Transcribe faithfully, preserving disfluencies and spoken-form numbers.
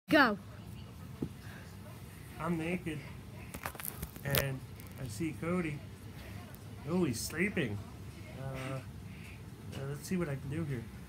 Go. I'm naked, and I see Cody. Oh, he's sleeping. Uh, uh, let's see what I can do here.